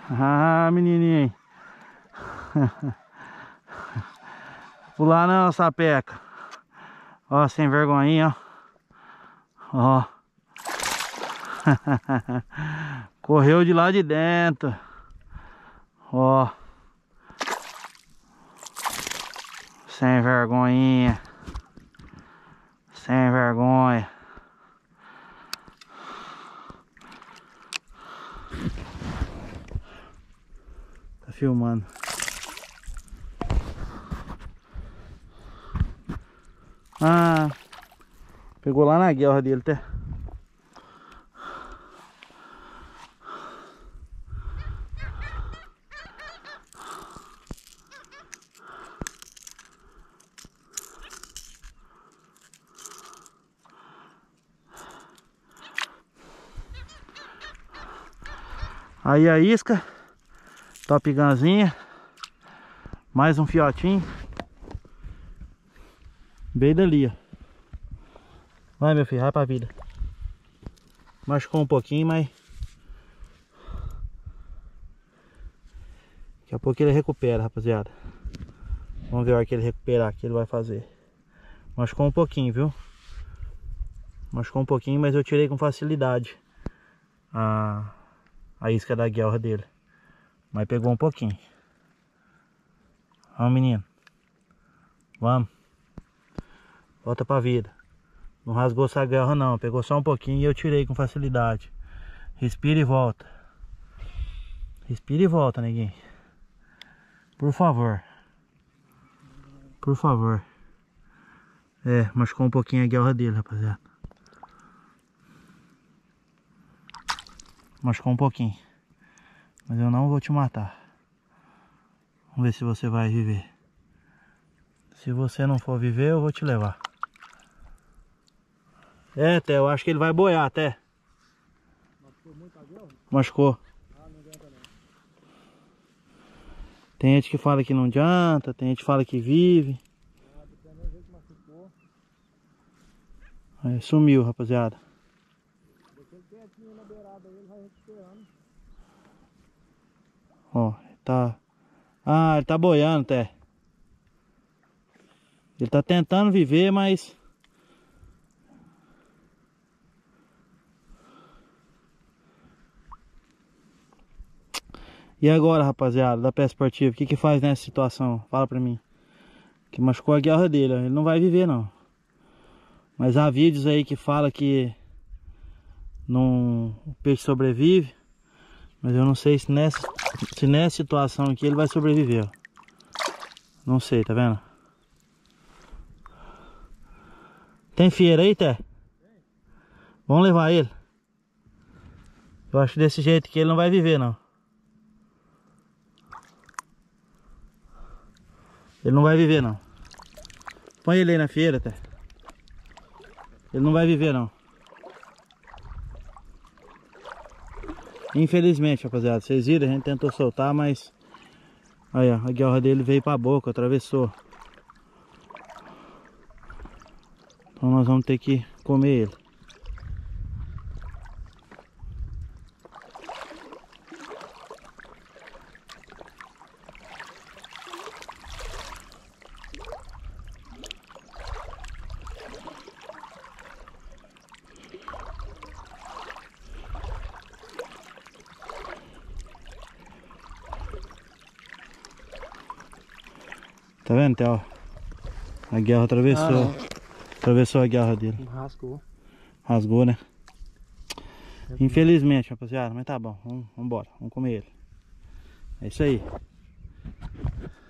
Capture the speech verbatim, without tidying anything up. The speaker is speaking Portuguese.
Ah, menininho. Pular não, sapeca. Ó, sem vergonhinha, ó. Ó. Correu de lá de dentro. Ó. Sem vergonhinha. Sem vergonha. Tá filmando. Ah, pegou lá na guerra dele até. Aí a isca, Top Gunzinha, mais um fiotinho, bem dali, ó. Vai, meu filho, vai pra vida. Machucou um pouquinho, mas daqui a pouco ele recupera, rapaziada. Vamos ver a hora que ele recuperar, o que ele vai fazer. Machucou um pouquinho, viu? Machucou um pouquinho, mas eu tirei com facilidade a, a isca da guerra dele. Mas pegou um pouquinho. Vamos, menino. Vamos. Volta pra vida. Não rasgou essa guerra não. Pegou só um pouquinho e eu tirei com facilidade. Respira e volta. Respira e volta, neguinho. Por favor. Por favor. É, machucou um pouquinho a guerra dele, rapaziada. Machucou um pouquinho. Mas eu não vou te matar. Vamos ver se você vai viver. Se você não for viver, eu vou te levar. É, até, eu acho que ele vai boiar até. Machucou muito a guerra? Machucou. Ah, não adianta não. Tem gente que fala que não adianta, tem gente que fala que vive. Ah, dependendo do jeito que machucou. Aí, sumiu, rapaziada. Deixa ele quietinho na beirada aí, ele vai recuperando. Ó, tá... Ah, ele tá boiando até. Ele tá tentando viver, mas... E agora, rapaziada, da pesca esportiva, o que que faz nessa situação? Fala pra mim. Que machucou a guerra dele, ó. Ele não vai viver, não. Mas há vídeos aí que fala que não, o peixe sobrevive. Mas eu não sei se nessa, se nessa situação aqui ele vai sobreviver, ó. Não sei, tá vendo? Tem fieira aí, Té? Vamos levar ele. Eu acho desse jeito que ele não vai viver, não. Ele não vai viver, não. Põe ele aí na fieira, Té. Ele não vai viver, não. Infelizmente, rapaziada, vocês viram, a gente tentou soltar, mas... Aí, ó, a guerra dele veio pra boca, atravessou. Então nós vamos ter que comer ele. Tá vendo, Theo? A guerra atravessou. Ah, atravessou a guerra dele. Rasgou. Rasgou, né? Infelizmente, rapaziada. Mas tá bom. Vamos embora. Vamos comer ele. É isso aí.